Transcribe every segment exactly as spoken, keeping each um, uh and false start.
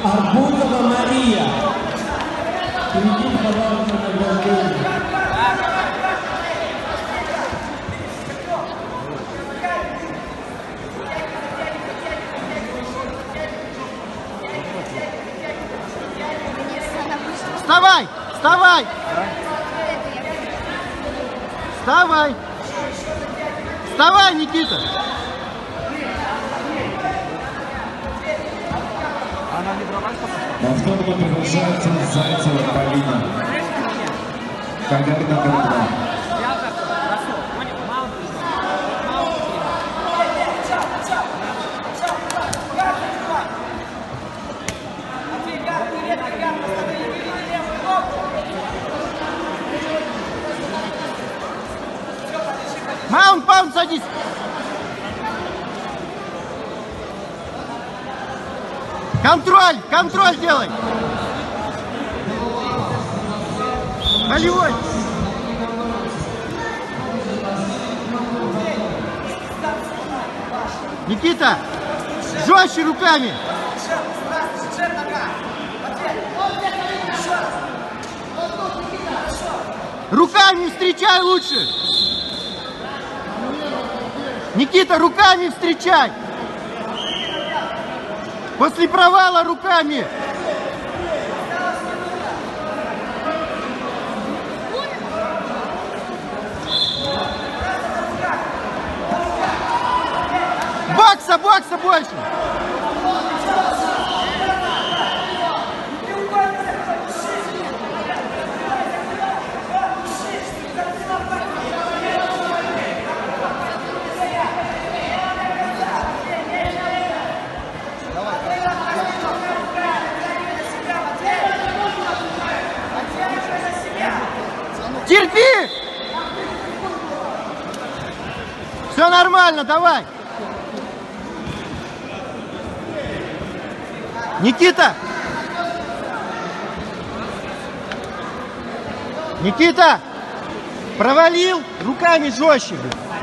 Арбузова Мария. Перейдите, пожалуйста, на награждение. Вставай! Вставай! Вставай! Вставай, Никита! На второго приглашается Зайцева Полина. Гагарина номер два. Маунт, паунт, садись! Контроль! Контроль делай! Болевой! Никита! Жестче руками! Руками встречай лучше! Никита, руками встречай! После провала руками! Бокса, бокса больше! Терпи! Все нормально, давай! Никита! Никита! Провалил? Руками жестче.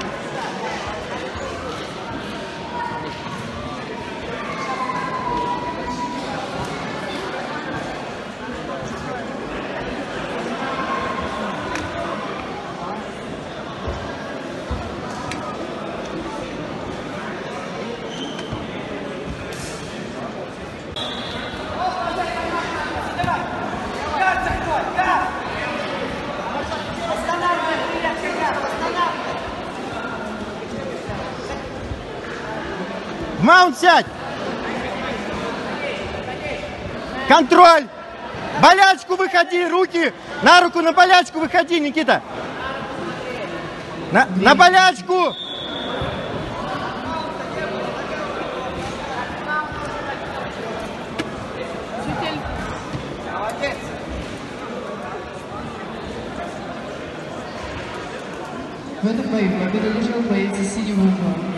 В маунт сядь! Контроль! Болячку выходи, руки! На руку, на болячку выходи, Никита! На, на болячку! В этом бою победу одержал боец из синего угла.